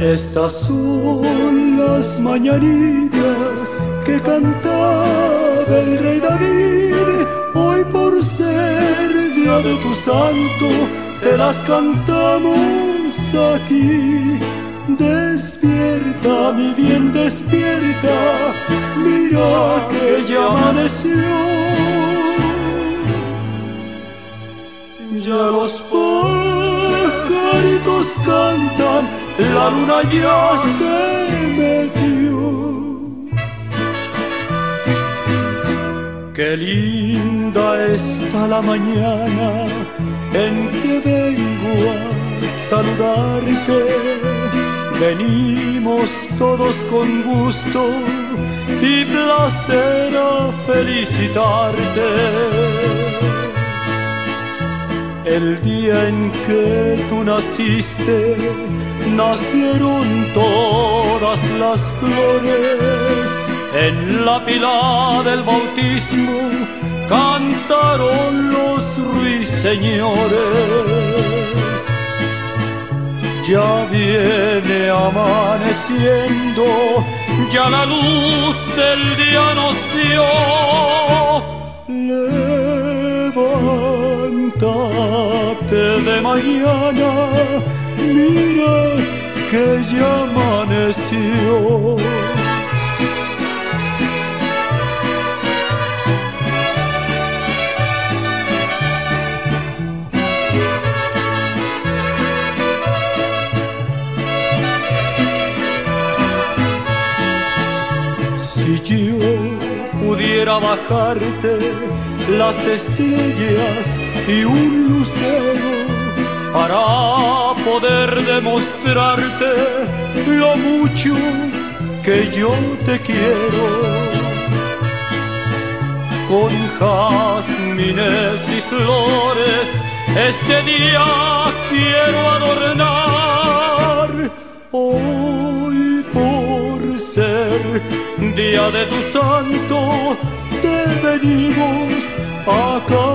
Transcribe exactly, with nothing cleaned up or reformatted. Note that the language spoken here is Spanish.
Estas son las mañanitas que cantaba el rey David. Hoy por ser día de tu santo te las cantamos aquí. Despierta, mi bien, despierta, mira que ya amaneció. Ya los pajaritos cantan, la luna ya se metió. Qué linda está la mañana en que vengo a saludarte. Venimos todos con gusto y placer a felicitarte. El día en que tú naciste, nacieron todas las flores. En la pila del bautismo cantaron los ruiseñores. Ya viene amaneciendo, ya la luz del día nos dio. Levántate de mañana, mira que ya amaneció. Si yo pudiera bajarte las estrellas y un lucero para poder demostrarte lo mucho que yo te quiero, con jazmines y flores este día quiero adornar. Hoy por ser día de tu santo te venimos a cantar.